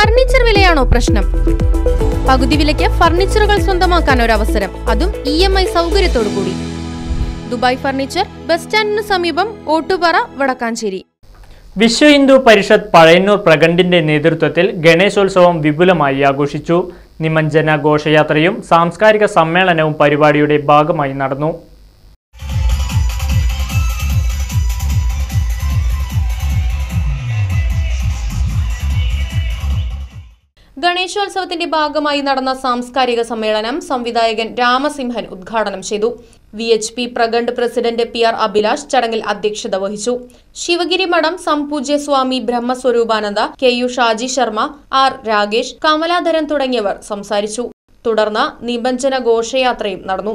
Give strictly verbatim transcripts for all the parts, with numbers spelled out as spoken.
Furniture വിലയാണോ പ്രശ്നം? പകുതി വിലയ്ക്ക് ഫർണിച്ചറുകൾ സ്വന്തമാക്കാൻ ഒരു അവസരം, അതും ഇ എം ഐ സൗകര്യത്തോടു കൂടി. ദുബായ് ഫർണിച്ചർ, ബസ് സ്റ്റാൻഡിന് സമീപം, ഓട്ടുപാറ, വടക്കാഞ്ചേരി. വിശ്വ ഹിന്ദു പരിഷത്ത് പഴയന്നൂർ പ്രഖണ്ഡിന്റെ നേതൃത്വത്തിൽ ഗണേശോത്സവം വിപുലമായി ആഘോഷിച്ചു. നിമഞ്ജന ഘോഷയാത്രയും സാംസ്കാരിക സമ്മേളനവും പരിപാടിയുടെ ഭാഗമായി നടന്നു. ഗണേശോത്സവത്തിന്റെ ഭാഗമായി നടന്ന സാംസ്കാരിക സമ്മേളനം സംവിധായകൻ രാമസിംഹൻ ഉദ്ഘാടനം ചെയ്തു. V H P Prakhand president P R Abhilash ചടങ്ങിൽ അധ്യക്ഷത വഹിച്ചു. ശിവഗിരി മഠം സംപൂജ്യ Swami Brahmaswaroopananda, K U Shaji Sharma, R Ragesh, Kamaladharan തുടങ്ങിയവർ സംസാരിച്ചു. തുടർന്ന് നിമഞ്ജന ഘോഷയാത്രയും നടന്നു.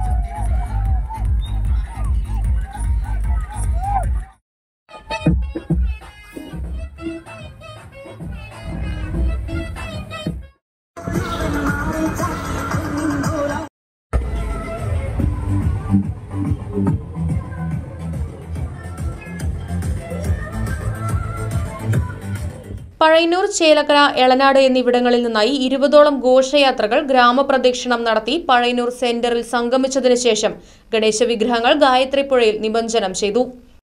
പഴയന്നൂർ, ചേലക്കര, എളനാട് എന്നിവിടങ്ങളിൽ നിന്നായി ഇരുപതോളം ഘോഷയാത്രകൾ ഗ്രാമപ്രദക്ഷിണം നടത്തി പഴയന്നൂർ സെന്ററിൽ സംഗമിച്ചതിനു ശേഷം ഗണേശ വിഗ്രഹങ്ങൾ ഗായത്രി പുഴയിൽ നിമഞ്ജനം ചെയ്തു.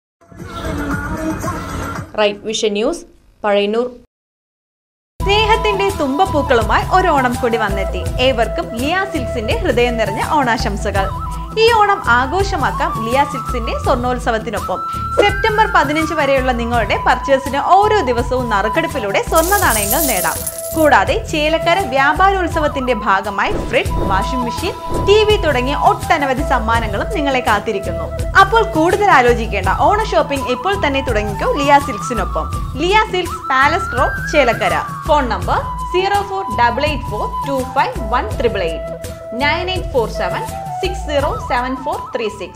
Right vision news, Pazhayannur. സ്നേഹത്തിന്റെ തുമ്പപ്പൂക്കളുമായി ഒരു ഓണം കൂടി വന്നെത്തി. ഏവർക്കും ലിയ സിൽക്സിന്റെ ഹൃദയം നിറഞ്ഞ ഓണാശംസകൾ. ഈ ഓണം ആഘോഷമാക്കാം ലിയ സിൽക്സിന്റെ സ്വർണ്ണോത്സവത്തിനൊപ്പം. സെപ്റ്റംബർ പതിനഞ്ച് വരെയുള്ള നിങ്ങളുടെ പർച്ചേസിന് ഓരോ ദിവസവും നറുക്കെടുപ്പിലൂടെ സ്വർണ്ണ നാണയങ്ങൾ നേടാം. കൂടാതെ ചേലക്കര വ്യാപാരോത്സവത്തിന്റെ ഭാഗമായി fridge, washing machine, T V തുടങ്ങിയ ഒട്ടനവധി സമ്മാനങ്ങളും നിങ്ങളെ കാത്തിരിക്കുന്നു. അപ്പോൾ കൂടുതൽ ആലോചിക്കേണ്ട, ഓണ ഷോപ്പിംഗ് ഇപ്പോൾ തന്നെ തുടങ്ങിക്കോ ലിയ സിൽക്സിനൊപ്പം. Liya Silks, Palace Road, Chelakkara. Phone number zero four double eight four two five one triple eight, nine eight four seven six zero seven four three six.